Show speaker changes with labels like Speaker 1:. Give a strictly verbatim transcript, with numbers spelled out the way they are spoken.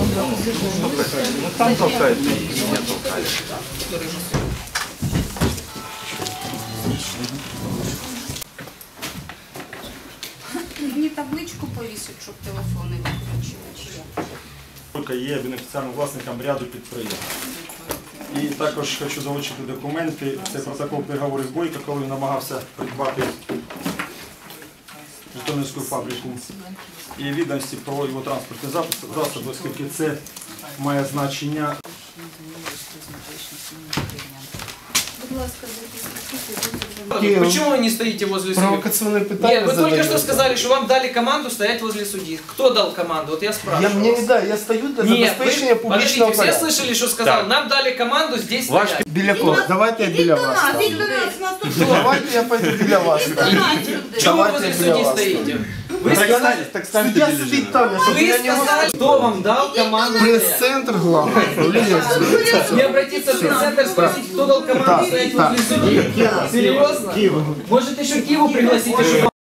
Speaker 1: Ну там толкает, и меня толкает.
Speaker 2: Мені табличку повісить, щоб телефони виключили, чи як?
Speaker 3: Тільки є бенефіціарним власником ряду підприємств. І також хочу залучити документи. Це протокол переговорів з Бойко, коли він намагався придбати Житомирську фабрику. І відомості про його транспортні засоби, оскільки це має значення.
Speaker 4: Почему вы не стоите возле судьи?
Speaker 5: Провокационные питания.
Speaker 4: Нет, вы только что сказали, что вам дали команду стоять возле судьи. Кто дал команду? Вот я спрашиваю.
Speaker 5: Я мне не да, я стою для
Speaker 4: Нет,
Speaker 5: забезпечения
Speaker 4: вы,
Speaker 5: публичного
Speaker 4: подождите, все
Speaker 5: порядка.
Speaker 4: слышали, что сказал? Нам дали команду здесь стоять.
Speaker 5: Беляков, давайте я біля вас. Давайте я пойду біля вас.
Speaker 4: Чего вы возле судьи стоите? Вы сказали,
Speaker 5: Так судья сидит там, я чтобы
Speaker 4: вы
Speaker 5: я не мог.
Speaker 4: сказали, кто вам дал команду стоять?
Speaker 5: Пресс-центр главное. Управление.
Speaker 4: Не обратиться в пресс-центр, спросить, кто дал команду
Speaker 5: Так,
Speaker 4: стоять
Speaker 5: так.
Speaker 4: возле судьи? Серьезно? Может еще Киву пригласите, чтобы